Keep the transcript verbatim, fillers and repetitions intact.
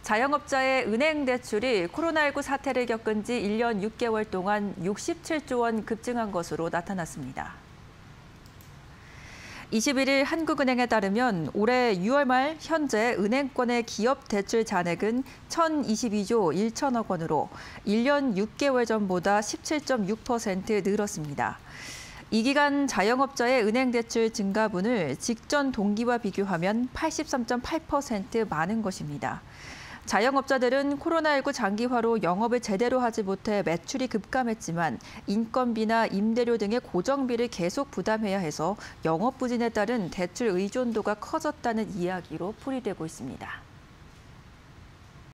자영업자의 은행 대출이 코로나십구 사태를 겪은 지 일 년 육 개월 동안 육십칠조 원 급증한 것으로 나타났습니다. 이십일 일 한국은행에 따르면 올해 유월 말 현재 은행권의 기업 대출 잔액은 천이십이조 일천억 원으로 일 년 육 개월 전보다 십칠 점 육 퍼센트 늘었습니다. 이 기간 자영업자의 은행 대출 증가분을 직전 동기와 비교하면 팔십삼 점 팔 퍼센트 많은 것입니다. 자영업자들은 코로나십구 장기화로 영업을 제대로 하지 못해 매출이 급감했지만 인건비나 임대료 등의 고정비를 계속 부담해야 해서 영업 부진에 따른 대출 의존도가 커졌다는 이야기로 풀이되고 있습니다.